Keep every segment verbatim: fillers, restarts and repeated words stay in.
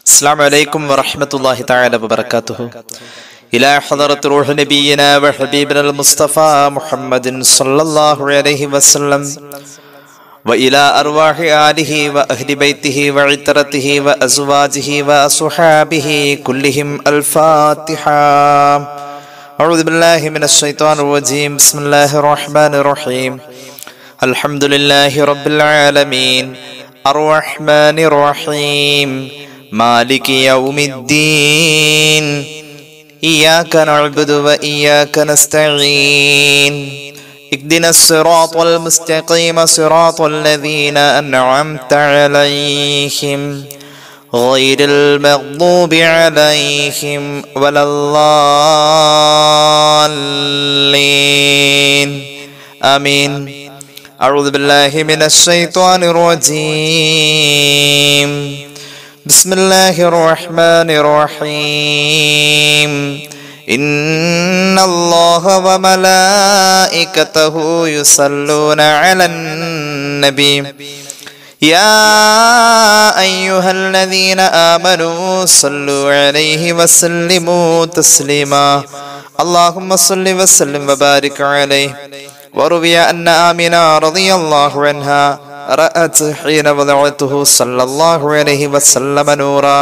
السلام عليكم ورحمة الله تعالى وبركاته. إلى حضرة روح نبينا وحبيبنا المصطفى محمد صلى الله عليه وسلم وإلى أرواح آله وأهل بيته وعترته وأزواجه وأصحابه كلهم الفاتحة. أعوذ بالله من الشيطان الرجيم. بسم الله الرحمن الرحيم. الحمد لله رب العالمين الرحمن الرحيم مالك يوم الدين إياك نعبد وإياك نستعين اهدنا الصراط المستقيم صراط الذين أنعمت عليهم غير المغضوب عليهم ولا الضالين آمين. أعوذ بالله من الشيطان الرجيم. بسم الله الرحمن الرحيم. إن الله وملائكته يصلون على النبي يا أيها الذين آمنوا صلوا عليه وسلموا تسليما. اللهم صل وسلم وبارك عليه. وروي أن آمنة رضي الله عنها رأت حين وضعته صلى الله عليه وسلم نورا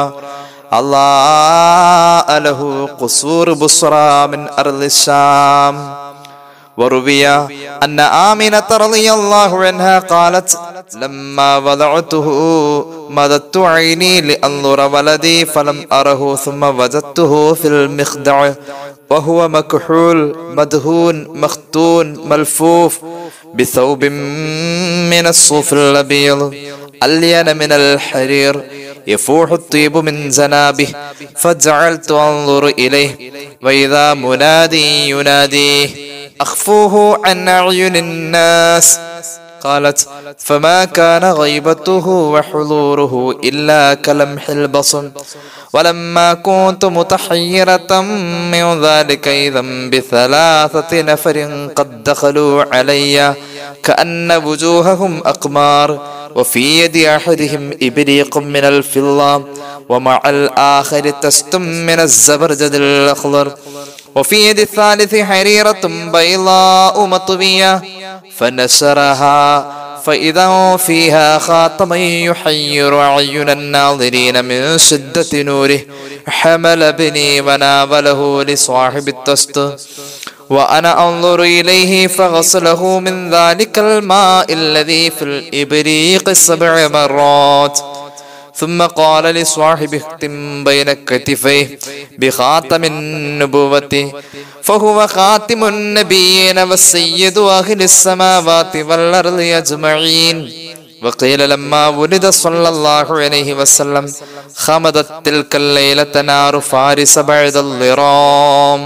الله له قصور بصرى من أرض الشام. وروي أن آمنة رضي الله عنها قالت لما وضعته مددت عيني لأنظر ولدي فلم أره ثم وجدته في المخدع وهو مكحول مدهون مختون ملفوف بثوب من الصوف الأبيض ألين من الحرير يفوح الطيب من زنابه فجعلت أنظر إليه وإذا منادي يناديه أخفوه عن أعين الناس. قالت فما كان غيبته وحضوره إلا كلمح البصر. ولما كنت متحيرة من ذلك إذا بثلاثة نفر قد دخلوا علي كأن وجوههم أقمار وفي يد أحدهم إبريق من الفضة ومع الآخر تست من الزبرجد الأخضر وفي يد الثالث حريرة بيضاء مطوية فنشرها فإذا فيها خاتم يحير أعين الناظرين من شدة نوره. حمل ابني وناوله لصاحب التست وأنا أنظر إليه فغسله من ذلك الماء الذي في الإبريق سبع مرات ثم قال لصاحبه اختم بين كتفيه بخاتم النبوة فهو خاتم النبيين والسيد أهل السماوات والأرض أجمعين. وقيل لما ولد صلى الله عليه وسلم خمدت تلك الليلة نار فارس بعد الضرام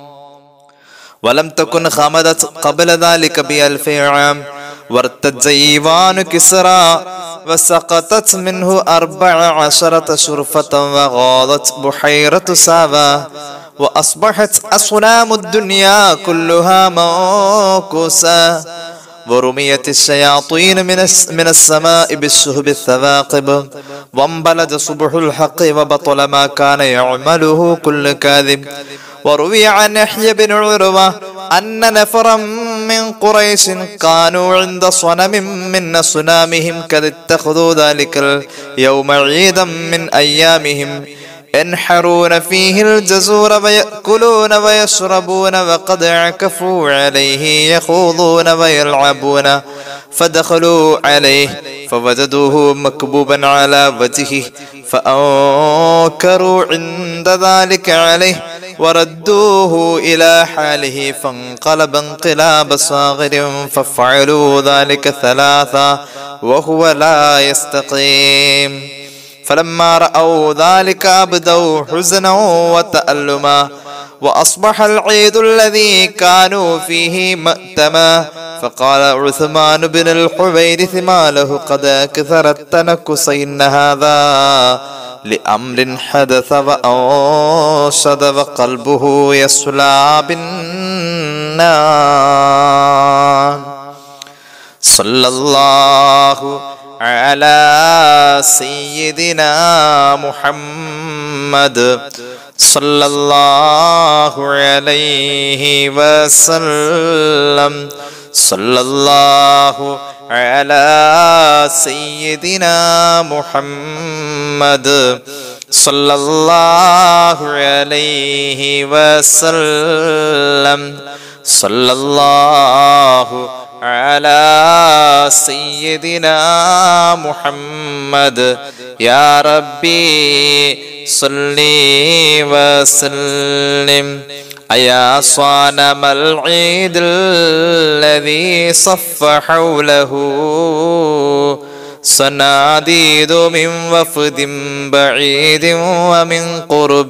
ولم تكن خمدت قبل ذلك بألف عام. وارتج إيوان كسرى وسقطت منه أربع عشرة شرفة وغاضت بحيرة سابا وأصبحت أصنام الدنيا كلها موكوسا. ورميت الشياطين من من السماء بالشهب الثواقب وانبلج صبح الحق وبطل ما كان يعمله كل كاذب. وروي عن يحيى بن عروة أن نفرا من قريش كانوا عند صنم من صنامهم قد اتخذوا ذلك اليوم عيدا من أيامهم ينحرون فيه الجزور ويأكلون ويشربون وقد عكفوا عليه يخوضون ويلعبون. فدخلوا عليه فوجدوه مكبوبا على وجهه فأنكروا عند ذلك عليه وردوه إلى حاله فانقلب انقلاب صاغر ففعلوا ذلك ثلاثا وهو لا يستقيم. فلما رأوا ذلك أبدوا حزنا وتألما وأصبح العيد الذي كانوا فيه مأتما. فقال عثمان بن الحويرث ما له قد كثر التنكس إن هذا لأمر حدث وأنشد وقلبه يسلى بالنار. صلى الله على سيدنا محمد محمد صلى الله عليه وسلم صلى الله على سيدنا محمد صلى الله عليه وسلم صلى الله على سيدنا محمد يا ربي صل وسلم أيا صانم العيد الذي صف حوله صناديد من وفد بعيد ومن قرب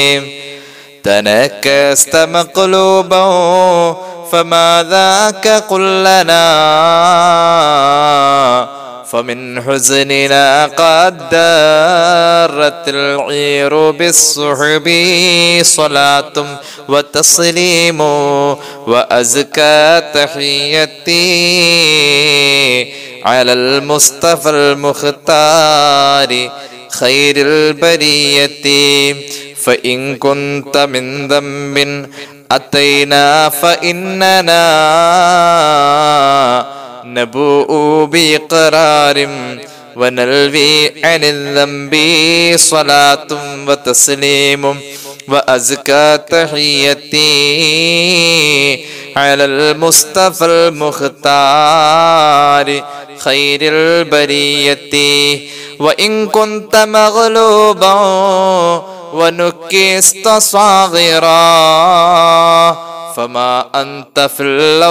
تنكست مقلوبا فما ذاك قل لنا فمن حزننا قد دارت العير بالصحب صلاة وتسليم وأزكى تحيتي على المصطفى المختار خير البرية فإن كنت من ذنب أتينا فإننا نبوء بإقرار ونلوي عن الذنب صلاة وتسليم وأزكى تحيتي على المصطفى المختار خير البرية وإن كنت مغلوبا ونكست صاغرا فما أنت في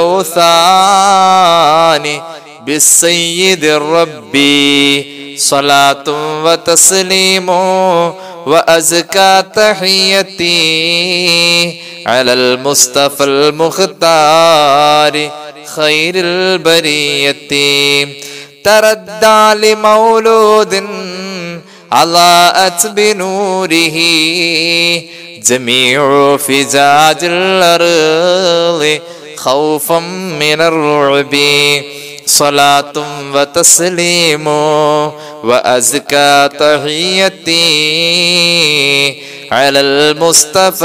الأوثان بالسيد الربي صلاة وتسليم وأزكى تحيتي على المصطفى المختار خير البرية تردى لمولود أضاءت بنوره جميع فجاج الأرض خوفا من الرعب صلاة وتسليم وأزكى تحيتي على المصطفى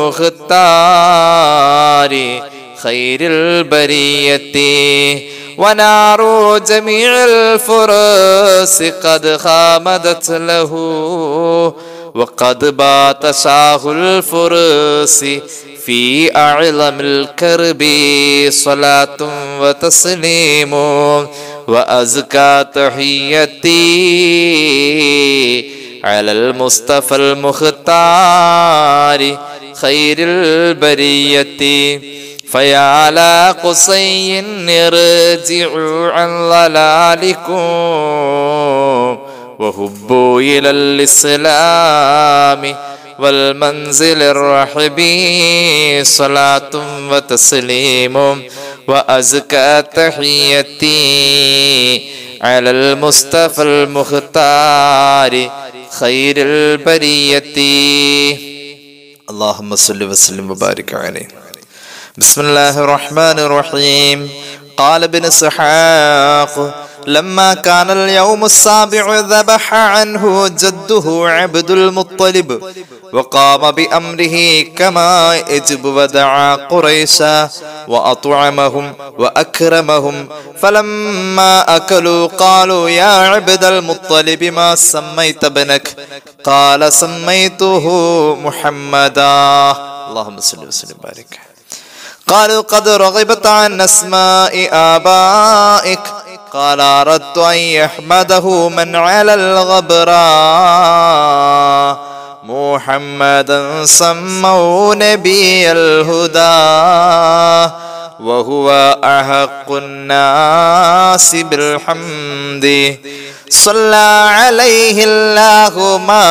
المختار خير البرية ونار جميع الفرس قد خامدت له وقد بات شاه الفرس في أعظم الكرب صلاة وتسليم وأزكى تحيتي على المصطفى المختار خير البرية فيا على قصي ارجعوا عن ضلالكم وهبوا إلى الإسلام والمنزل الرحب صلاة وتسليم وأزكى تحيتي على المصطفى المختار خير البرية اللهم صل وسلم وبارك عليه. بسم الله الرحمن الرحيم. قال ابن اسحاق لما كان اليوم السابع ذبح عنه جده عبد المطلب وقام بأمره كما يجب ودعا قريشا وأطعمهم وأكرمهم فلما أكلوا قالوا يا عبد المطلب ما سميت ابنك؟ قال سميته محمدا. اللهم صل وسلم وبارك. قالوا قد رغبت عن أسماء آبائك؟ قال أردت أن يحمده من على الغبراء محمدا سموا نبي الهدى وهو أحق الناس بالحمد صلى عليه الله ما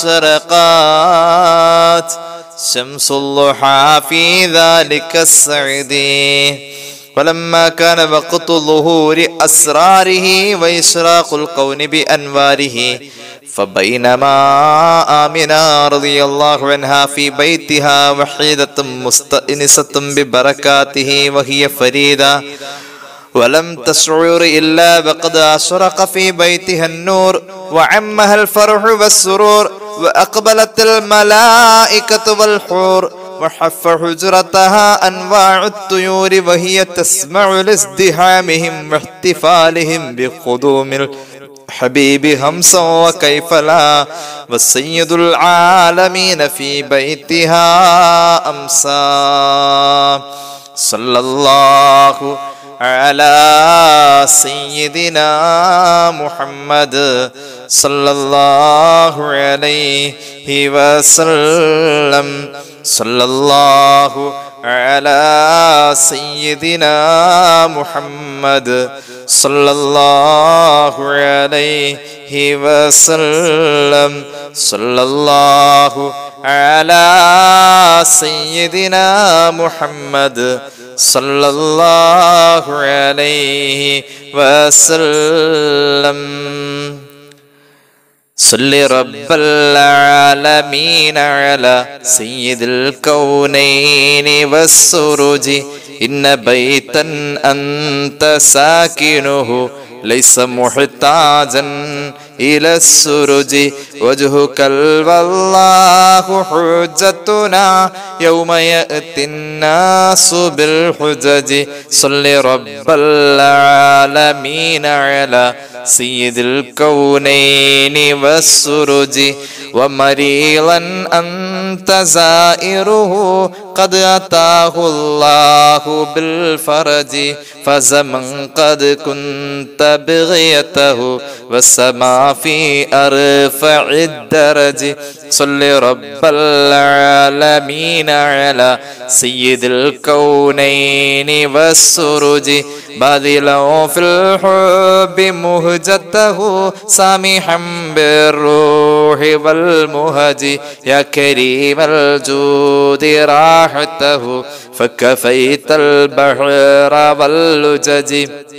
أشرقات شمس الضحى في ذلك السعد. ولما كان وقت ظهور أسراره وإشراق الكون بأنواره فبينما آمنة رضي الله عنها في بيتها وحيدة مستأنسة ببركاته وهي فريدة ولم تشعر إلا وقد أشرق في بيتها النور وعمها الفرح والسرور وأقبلت الملائكة والحور وحف حجرتها أنواع الطيور وهي تسمع لازدحامهم واحتفالهم بقدوم الحبيب همسا وكيف لا والسيد العالمين في بيتها أمسى صلى الله على سيدنا محمد صلى الله عليه وسلم صلى الله على سيدنا محمد صلى الله عليه وسلم صلى الله على سيدنا محمد صلى الله عليه وسلم صل رب العالمين على سيد الكونين والسروج إن بيتا أنت ساكنه ليس محتاجا إلى السرج وجهك والله حجتنا يوم يأتي الناس بالحجج صل رب العالمين على سيد الكونين والسرج ومريضا أنت زائره قد أتاه الله بالفرج فزمن قد كنت بغيته والسماء في أرفع الدرج صل رب العالمين على سيد الكونين والسرج باذلا في الحب مهجته سامحا بالروح والمهج يا كريم الجود راحته فكفيت البحر واللجج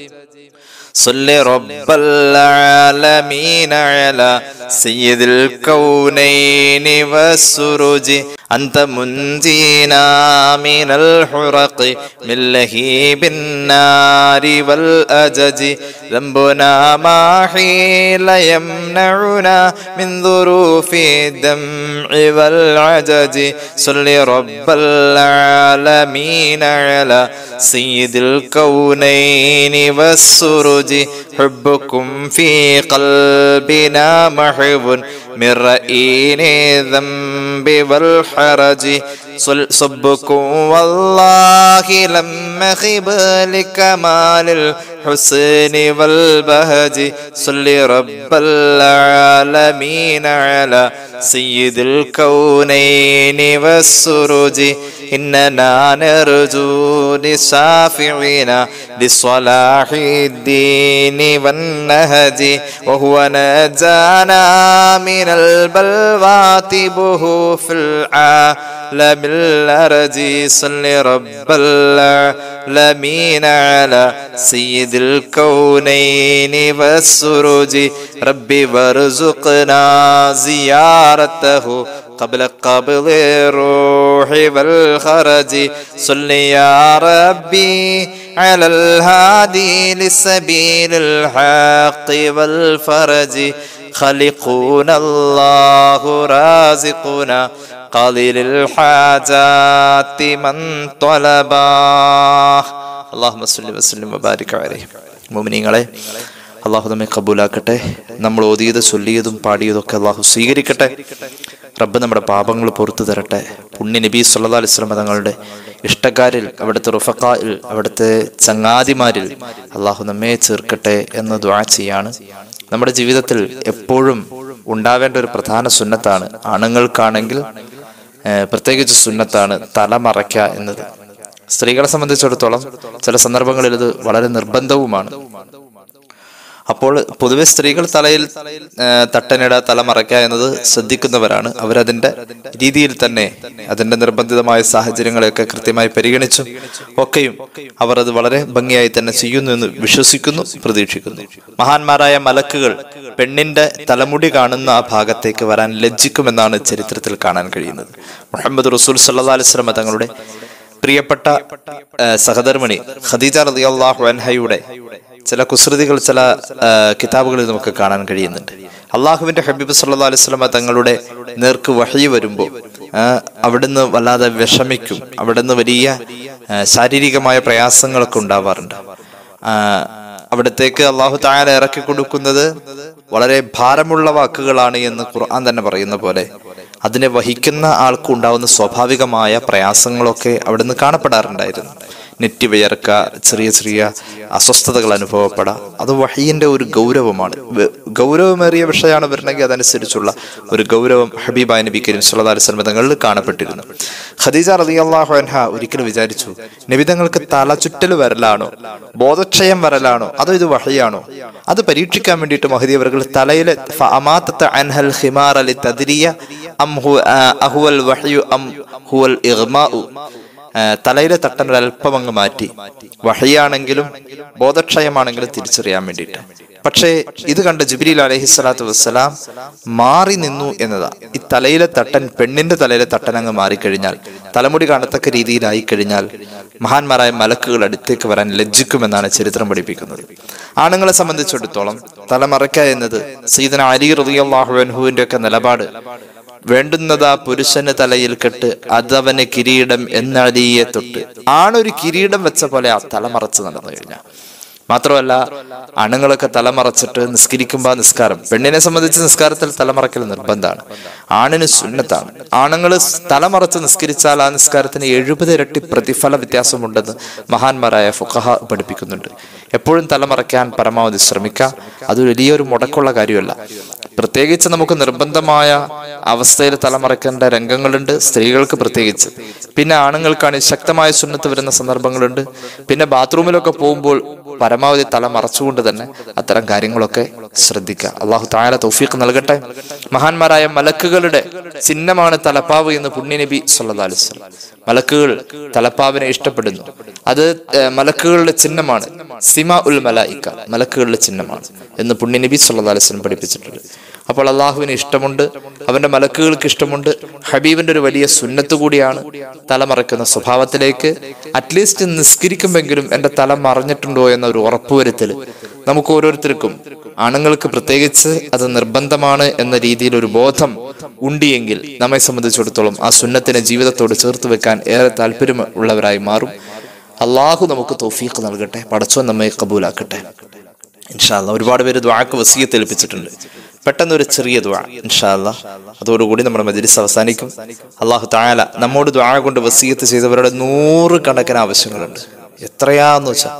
صل رب العالمين على سيد الكونين والسرج أنت منجينا من الحرق من لهيب النار والأجج ذنبنا ما حيل يمنعنا من ظروف الدمع والعجج صل رب العالمين على سيد الكونين والسرج حبكم في قلبنا محب من رئين الذنب والحرج صبكم والله لم خب لكمال الحسن والبهج صل رب العالمين على سيد الكونين والسرج إننا نرجو لشافعنا لصلاح الدين والنهج وهو نجانا من البلوات به في العالم الأرج صل رب العالمين على سيد الكونين والسرج ربي وارزقنا زيارته قبل قبض الروح والخرج صل يا ربي على الهادي لسبيل الحق والفرج خالقنا الله رازقنا قاضي للحاجات من طلباه اللهم صل وسلم وبارك عليه. മുഅ്മിനീങ്ങളെ, അള്ളാഹു നമ്മെ കബൂലാക്കട്ടെ. നമ്മൾ ഓതിയത് ചൊല്ലിയതും പാടിയതൊക്കെ അള്ളാഹു സ്വീകരിക്കട്ടെ. റബ്ബ് നമ്മുടെ പാപങ്ങൾ പുറത്തു തരട്ടെ. പുണ്യ നബി സല്ലല്ലാഹു അലൈഹി വസല്ലം തങ്ങളുടെ ഇഷ്ടക്കാരിൽ, അവിടുത്തെ റുഫഖായിൽ, അവിടുത്തെ ചങ്ങാതിമാരിൽ അള്ളാഹു നമ്മെ ചേർക്കട്ടെ എന്ന് ദുആ ചെയ്യാണ്. നമ്മുടെ ജീവിതത്തിൽ എപ്പോഴും ഉണ്ടാവേണ്ട ഒരു പ്രധാന സുന്നത്താണ്, ആണുങ്ങൾക്കാണെങ്കിൽ പ്രത്യേകിച്ച് സുന്നത്താണ് തലമറയ്ക്ക എന്നത്. സ്ത്രീകളെ സംബന്ധിച്ചിടത്തോളം ചില സന്ദർഭങ്ങളിൽ ഇത് വളരെ നിർബന്ധവുമാണ്. അപ്പോൾ പൊതുവെ സ്ത്രീകൾ തലയിൽ തട്ടനിട തലമറയ്ക്ക എന്നത് ശ്രദ്ധിക്കുന്നവരാണ്. അവരതിന്റെ രീതിയിൽ തന്നെ അതിന്റെ നിർബന്ധിതമായ സാഹചര്യങ്ങളെയൊക്കെ കൃത്യമായി പരിഗണിച്ചും ഒക്കെയും അവർ അത് വളരെ ഭംഗിയായി തന്നെ ചെയ്യുന്നു എന്ന് വിശ്വസിക്കുന്നു, പ്രതീക്ഷിക്കുന്നു. മഹാന്മാരായ മലക്കുകൾ പെണ്ണിന്റെ തലമുടി കാണുന്ന ആ ഭാഗത്തേക്ക് വരാൻ ലജ്ജിക്കുമെന്നാണ് ചരിത്രത്തിൽ കാണാൻ കഴിയുന്നത്. മുഹമ്മദ് റസൂൽ സല്ലല്ലാഹു അലൈഹി വസല്ലം തങ്ങളുടെ പ്രിയപ്പെട്ട സഹധർമ്മിണി ഖദീജ റളിയല്ലാഹു അൻഹയുടെ ചില കുസൃതികൾ ചില കിതാബുകളിൽ നമുക്ക് കാണാൻ കഴിയുന്നുണ്ട്. അള്ളാഹുവിന്റെ ഹബീബ് സല്ലല്ലാഹു അലൈഹി വസല്ലം തങ്ങളുടെ നേർക്ക് വഹി വരുമ്പോൾ അവിടുന്ന് വല്ലാതെ വിഷമിക്കും. അവിടുന്ന് വലിയ ശാരീരികമായ പ്രയാസങ്ങളൊക്കെ ഉണ്ടാവാറുണ്ട്. അവിടത്തേക്ക് അള്ളാഹു തആല ഇറക്കി കൊടുക്കുന്നത് വളരെ ഭാരമുള്ള വാക്കുകളാണ് എന്ന് ഖുർആൻ തന്നെ പറയുന്ന പോലെ അതിനെ വഹിക്കുന്ന ആൾക്ക് ഉണ്ടാവുന്ന സ്വാഭാവികമായ പ്രയാസങ്ങളൊക്കെ അവിടുന്ന് കാണപ്പെടാറുണ്ടായിരുന്നു. നെറ്റി വിയർക്ക, ചെറിയ ചെറിയ അസ്വസ്ഥതകൾ അനുഭവപ്പെടാം. അത് വഹീന്റെ ഒരു ഗൗരവമാണ്. ഗൗരവമേറിയ വിഷയമാണ് വരണമെങ്കിൽ അതനുസരിച്ചുള്ള ഒരു ഗൗരവം ഹബീബായ നബി കരീം സല്ലല്ലാഹു അലൈഹി വസല്ലം തങ്ങളിൽ കാണപ്പെട്ടിരുന്നു. ഖദീജ റളിയല്ലാഹു അൻഹ ഒരിക്കലും വിചാരിച്ചു, നബി തങ്ങൾക്ക് തലചുറ്റൽ വരലാണോ, ബോധക്ഷയം വരലാണോ, അതോ ഇത് വഹയാണോ? അത് പരീക്ഷിക്കാൻ വേണ്ടിയിട്ട് മഹദി അവர்கள் തലയിലെ ഫഅമാതത അൻഹൽ ഖിമാറ ലിതദ്രിയ അം ഹുവൽ വഹയു അം ഹുവൽ ഇഗ്മാഉ, തലയിലെ തട്ടൻ ഒരൽപ്പം അങ്ങ് മാറ്റി, വഹയാണെങ്കിലും ബോധക്ഷയമാണെങ്കിലും തിരിച്ചറിയാൻ വേണ്ടിയിട്ട്. പക്ഷേ ഇത് കണ്ട ജിബ്രീൽ അലൈഹി സ്വലാത്തു വസ്സലാം മാറി നിന്നു എന്നതാ. ഈ തലയിലെ തട്ടൻ, പെണ്ണിന്റെ തലയിലെ തട്ടൻ അങ്ങ് മാറിക്കഴിഞ്ഞാൽ, തലമുടി കാണത്തക്ക രീതിയിലായി കഴിഞ്ഞാൽ മഹാന്മാരായ മലക്കുകൾ അടുത്തേക്ക് വരാൻ ലജ്ജിക്കുമെന്നാണ് ചരിത്രം പഠിപ്പിക്കുന്നത്. ആണുങ്ങളെ സംബന്ധിച്ചിടത്തോളം തലമറയ്ക്ക എന്നത് സയ്യിദന അലി റളിയല്ലാഹു അൻഹുവിന്റെ ഒക്കെ നിലപാട്. വേണ്ടുന്നതാ പുരുഷന് തലയിൽ കെട്ട് അതവന് കിരീടം എന്നടിയെ തൊട്ട്. ആണൊരു കിരീടം വെച്ച പോലെ ആ തലമറച്ച് നടന്നു കഴിഞ്ഞാൽ. മാത്രമല്ല, ആണുങ്ങളൊക്കെ തലമറച്ചിട്ട് നിസ്കരിക്കുമ്പോ നിസ്കാരം, പെണ്ണിനെ സംബന്ധിച്ച് നിസ്കാരത്തിൽ തലമറക്കൽ നിർബന്ധമാണ്, ആണിന് സുന്നത്താണ്. ആണുങ്ങൾ തലമറച്ച് നിസ്കരിച്ചാൽ ആ നിസ്കാരത്തിന് എഴുപത് ഇരട്ടി പ്രതിഫല വ്യത്യാസമുണ്ടെന്ന് മഹാന്മാരായ ഫുഖഹ പഠിപ്പിക്കുന്നുണ്ട്. എപ്പോഴും തലമറയ്ക്കാൻ പരമാവധി ശ്രമിക്കുക. അത് വലിയൊരു മുടക്കമുള്ള കാര്യമല്ല. പ്രത്യേകിച്ച് നമുക്ക് നിർബന്ധമായ അവസ്ഥയിൽ തലമറയ്ക്കേണ്ട രംഗങ്ങളുണ്ട്, സ്ത്രീകൾക്ക് പ്രത്യേകിച്ച്. പിന്നെ ആണുങ്ങൾക്കാണ് ശക്തമായ സുന്നത്ത് വരുന്ന സന്ദർഭങ്ങളുണ്ട്. പിന്നെ ബാത്റൂമിലൊക്കെ പോകുമ്പോൾ പരമാവധി തല മറച്ചുകൊണ്ട് തന്നെ അത്തരം കാര്യങ്ങളൊക്കെ ശ്രദ്ധിക്കുക. അള്ളാഹു തആല തൗഫീഖ് നൽകട്ടെ. മഹാന്മാരായ മലക്കുകളുടെ ചിഹ്നമാണ് തലപ്പാവ് എന്ന് പുണ്യനബി സല്ലല്ലാഹു അലൈഹി വസല്ലം. മലക്കുകൾ തലപ്പാവിനെ ഇഷ്ടപ്പെടുന്നു. അത് മലക്കുകളുടെ ചിഹ്നമാണ്. സിമാ ഉൽ മലായിക, മലക്കുകളുടെ ചിഹ്നമാണ് എന്ന് പുണ്യനബി സല്ലല്ലാഹു അലൈഹി വസല്ലം പഠിപ്പിച്ചിട്ടുണ്ട്. അപ്പോൾ അള്ളാഹുവിന് ഇഷ്ടമുണ്ട്, അവന്റെ മലക്കുകൾക്ക് ഇഷ്ടമുണ്ട്. ഹബീബിന്റെ ഒരു വലിയ സുന്നത്ത് കൂടിയാണ് തലമറക്കുന്ന സ്വഭാവത്തിലേക്ക് അറ്റ്ലീസ്റ്റ് നിസ്കരിക്കുമെങ്കിലും എന്റെ തല മറഞ്ഞിട്ടുണ്ടോ എന്ന ഒരു ഉറപ്പുവരുത്തല് നമുക്ക് ഓരോരുത്തർക്കും, ആണുങ്ങൾക്ക് പ്രത്യേകിച്ച് അത് നിർബന്ധമാണ് എന്ന രീതിയിൽ ഒരു ബോധം ഉണ്ടിയെങ്കിൽ നമ്മെ സംബന്ധിച്ചിടത്തോളം ആ സുന്നത്തിനെ ജീവിതത്തോട് ചേർത്ത് വെക്കാൻ ഏറെ താല്പര്യം ഉള്ളവരായി മാറും. അള്ളാഹു നമുക്ക് തൗഫീഖ് നൽകട്ടെ. പടച്ചോൻ നമ്മെ കബൂലാക്കട്ടെ ഇൻഷാ അല്ലാഹ്. ഒരുപാട് പേര് ദുആക്ക് വസിയത്ത് ഏൽപ്പിച്ചിട്ടുണ്ട്. പെട്ടെന്ന് ഒരു ചെറിയ ദുആ ഇൻഷാ അല്ലാഹ്, അതോടുകൂടി നമ്മുടെ മജ്‌ലിസ് അവസാനിക്കും. അല്ലാഹു തആല നമ്മോട് ദുആ കൊണ്ട് വസിയത്ത് ചെയ്തവരുടെ നൂറ് കണക്കിന് ആവശ്യങ്ങളുണ്ട്. എത്രയാന്ന് വെച്ചാൽ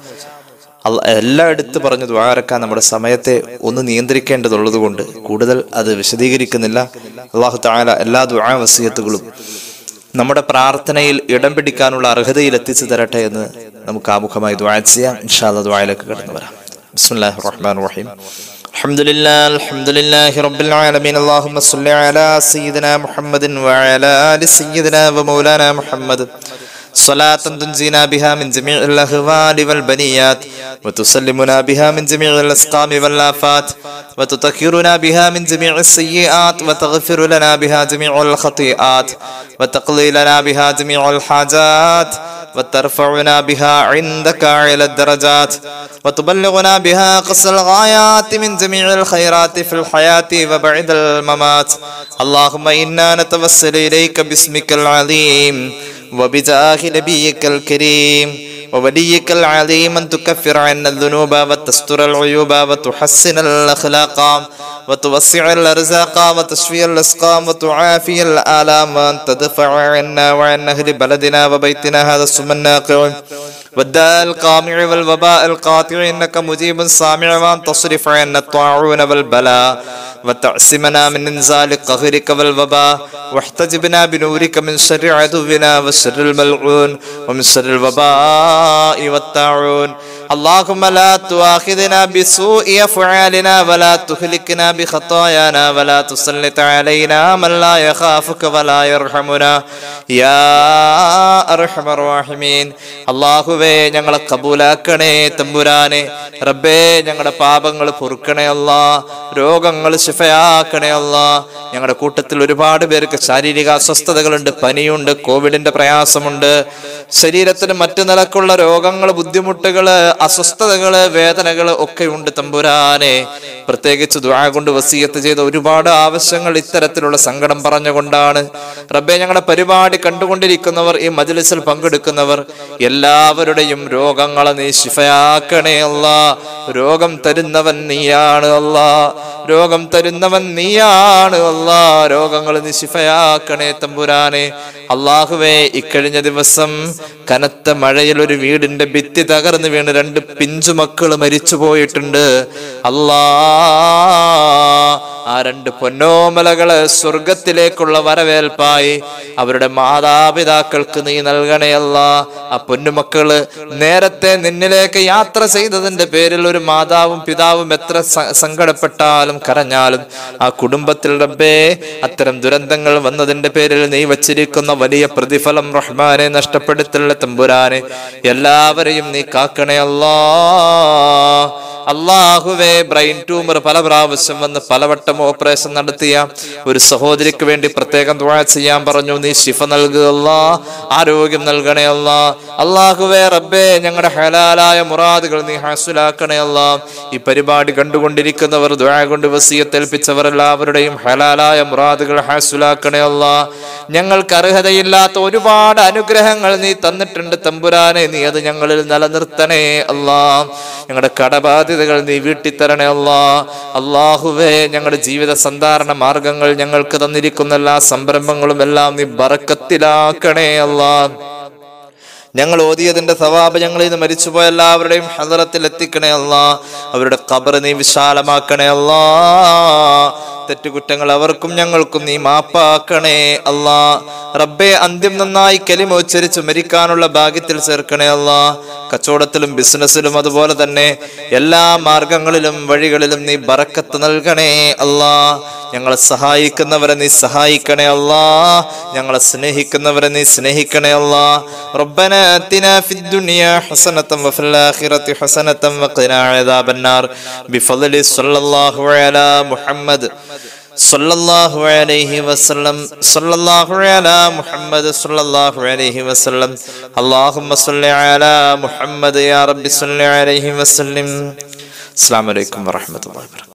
എല്ലാം എടുത്ത് പറഞ്ഞ് ദുആ ഇറക്കാൻ നമ്മുടെ സമയത്തെ ഒന്ന് നിയന്ത്രിക്കേണ്ടതുള്ളത് കൊണ്ട് കൂടുതൽ അത് വിശദീകരിക്കുന്നില്ല. അല്ലാഹു തആല എല്ലാ ദുആ വസിയത്തുകളും നമ്മുടെ പ്രാർത്ഥനയിൽ ഇടം പിടിക്കാനുള്ള അർഹതയിൽ എത്തിച്ചു തരട്ടെ എന്ന് നമുക്ക് ആമുഖമായി ദുആ ചെയ്യാം. ഇൻഷാ അല്ലാഹ് ദുആയിലേക്ക് കടന്നു വരാം. ബിസ്മില്ലാഹിർ റഹ്മാനിർ റഹീം. അൽഹംദുലില്ലാഹി അൽഹംദുലില്ലാഹി റബ്ബിൽ ആലമീൻ. അല്ലാഹുമ്മ സ്വല്ലി അലാ സയ്യിദിനാ മുഹമ്മദിൻ വഅലാ ആലി സയ്യിദിനാ വമൗലാനാ മുഹമ്മദ് صلاة تنجينا بها من جميع الأهوال والبنيات وتسلمنا بها من جميع الأسقام والآفات وتطهرنا بها من جميع السيئات وتغفر لنا بها جميع الخطيئات وتقضي لنا بها جميع الحاجات وترفعنا بها عندك أعلى الدرجات وتبلغنا بها أقصى الغايات من جميع الخيرات في الحياة وبعد الممات. اللهم إنا نتوسل إليك باسمك العظيم وبجاه نبيك الكريم ووليك العظيم أن تكفر عنا الذنوب وتستر العيوب وتحسن الأخلاق وتوسع الأرزاق وتشفي الأسقام وتعافي الآلام وأن تدفع عنا وعن أهل بلدنا وبيتنا هذا السم الناقع والداء القامع والوباء القاطع إنك مجيب سامع وأن تصرف عنا الطاعون والبلاء وتعصمنا من انزال قهرك والوباء واحتجبنا بنورك من شر عدونا وشر الملعون ومن شر الوباء والطاعون اللهم لا تؤاخذنا بسوء أفعالنا ولا تهلكنا بخطايانا ولا تسلط علينا من لا يخافك ولا يرحمنا يا أرحم الراحمين. അല്ലാഹുവേ ഞങ്ങളെ കബൂലാക്കണേ തമ്പുരാനെ. റബ്ബേ ഞങ്ങളുടെ പാപങ്ങൾ പൊറുക്കണേ അല്ലാ, രോഗങ്ങൾ ശിഫയാക്കണേ അല്ലാ. ഞങ്ങളുടെ കൂട്ടത്തിൽ ഒരുപാട് പേർക്ക് ശാരീരിക അസ്വസ്ഥതകളുണ്ട്, പനിയുണ്ട്, കോവിഡിന്റെ പ്രയാസമുണ്ട്, ശരീരത്തിന് മറ്റു നിലക്കുള്ള രോഗങ്ങൾ, ബുദ്ധിമുട്ടുകള്, അസ്വസ്ഥതകള്, വേദനകള് ഒക്കെ ഉണ്ട് തമ്പുരാനെ. പ്രത്യേകിച്ച് ദുആ കൊണ്ട് വസിയത്ത് ചെയ്ത ഒരുപാട് ആവശ്യങ്ങൾ ഇത്തരത്തിലുള്ള സങ്കടം പറഞ്ഞുകൊണ്ടാണ്. റബ്ബേ ഞങ്ങളുടെ പരിപാടി കണ്ടുകൊണ്ടിരിക്കുന്നവർ, ഈ മജ്ലിസിൽ പങ്കെടുക്കുന്നവർ എല്ലാവരുടെയും രോഗങ്ങളെ നീ ശിഫയാക്കണേ അല്ലാ. രോഗം തരുന്നവൻ നീയാണ് അല്ലാ, രോഗം തരുന്നവൻ നീയാണ് അല്ലാ. രോഗങ്ങൾ നീ ശിഫയാക്കണേ തമ്പുരാനെ. അല്ലാഹുവേ ഇക്കഴിഞ്ഞ ദിവസം കനത്ത മഴയിൽ ഒരു വീടിന്റെ ഭിത്തി തകർന്നു വീണ് രണ്ട് പിഞ്ചു മക്കള് മരിച്ചു പോയിട്ടുണ്ട് അല്ലാ. ആ രണ്ട് പൊന്നോമലകള് സ്വർഗത്തിലേക്കുള്ള വരവേൽപ്പായി അവരുടെ മാതാപിതാക്കൾക്ക് നീ നൽകണേ അല്ലാ. ആ പൊന്നുമക്കള് നേരത്തെ നിന്നിലേക്ക് യാത്ര ചെയ്തതിന്റെ പേരിൽ ഒരു മാതാവും പിതാവും എത്ര സങ്കടപ്പെട്ടാലും കരഞ്ഞാലും ആ കുടുംബത്തിൽ റബ്ബേ അത്തരം ദുരന്തങ്ങൾ വന്നതിന്റെ പേരിൽ നീ വച്ചിരിക്കുന്ന വലിയ പ്രതിഫലം റഹ്മാനെ നഷ്ടപ്പെടുത്തുള്ള തമ്പുരാനെ. എല്ലാവരെയും നീ കാക്കണേ അല്ലാ. അല്ലാഹുവേ ബ്രെയിൻ ട്യൂമർ പല പ്രാവശ്യം വന്ന് പലവട്ടം ഓപ്പറേഷൻ നടത്തിയ ഒരു സഹോദരിക്ക് വേണ്ടി പ്രത്യേകം ദുആ ചെയ്യാൻ പറഞ്ഞു. നീ ശിഫ നൽകുക അല്ലാ, ആരോഗ്യം നൽകണേ അല്ലാ. അല്ലാഹുവേ റബ്ബേ ഞങ്ങളുടെ ഹലാലായ മുറാദുകൾ നീ ഹാസിലാക്കണേ അല്ലാ. ഈ പരിപാടി കണ്ടുകൊണ്ടിരിക്കുന്നവർ, ദുആ കൊണ്ട് വസിയത്ത് ഏൽപ്പിച്ചവർ എല്ലാവരുടെയും ഹലാലായ മുറാദുകൾ ഹാസിലാക്കണേ അല്ലാ. ഞങ്ങൾക്ക് അർഹതയില്ലാത്ത ഒരുപാട് അനുഗ്രഹങ്ങൾ നീ തന്നിട്ടുണ്ട് തമ്പുരാനെ, നീ അത് ഞങ്ങളിൽ നിലനിർത്തണേ അല്ലാ. ഞങ്ങളുടെ കടബാധ്യതകൾ നീ വീട്ടിത്തരണേ അല്ലാ. അല്ലാഹുവേ ഞങ്ങളുടെ ജീവിത സന്ധാരണ മാർഗങ്ങൾ, ഞങ്ങൾക്ക് തന്നിരിക്കുന്ന എല്ലാ സംരംഭങ്ങളും എല്ലാം നീ ബറക്കത്തിലാക്കണേ അല്ലാ. ഞങ്ങൾ ഓതിയതിന്റെ സവാബ് ഞങ്ങളിൽ നിന്ന് മരിച്ചുപോയ എല്ലാവരുടെയും ഹദറത്തിൽ എത്തിക്കണേ അല്ലാ. അവരുടെ ഖബർ നീ വിശാലമാക്കണേ അല്ലാ. തെറ്റുകുറ്റങ്ങൾ അവർക്കും ഞങ്ങൾക്കും നീ മാപ്പാക്കണേ അല്ലാ. റബ്ബേ അന്ത്യം നന്നായി കലിമ ഉച്ചരിച്ച് മരിക്കാനുള്ള ഭാഗ്യത്തിൽ ചേർക്കണേ അല്ലാ. കച്ചവടത്തിലും ബിസിനസ്സിലും അതുപോലെ തന്നെ എല്ലാ മാർഗങ്ങളിലും വഴികളിലും നീ ബറക്കത്ത് നൽകണേ അല്ലാ. ഞങ്ങളെ സഹായിക്കുന്നവരെ നീ സഹായിക്കണേ അല്ലാ. ഞങ്ങളെ സ്നേഹിക്കുന്നവരെ നീ സ്നേഹിക്കണേ അല്ലാ. റബ്ബന ആതിനാ ഫിദ് ദുനിയാ ഹസനതൻ വഫിൽ ആഖിറതി ഹസനതൻ വഖിനാ അദാബന്നാർ ബിഫളലി സ്വല്ലല്ലാഹു അലാ മുഹമ്മദ് സല്ലല്ലാഹു അലൈഹി വസല്ലം സല്ലല്ലാഹു അലാ മുഹമ്മദ് സല്ലല്ലാഹു അലൈഹി വസല്ലം. അല്ലാഹുമ്മ സ്വല്ലി അലാ മുഹമ്മദ് യാ റബ്ബി സ്വല്ലി അലൈഹി വസല്ലം. അസ്സലാമു അലൈക്കും വറഹ്മത്തുള്ളാഹി വബറകാതുഹു.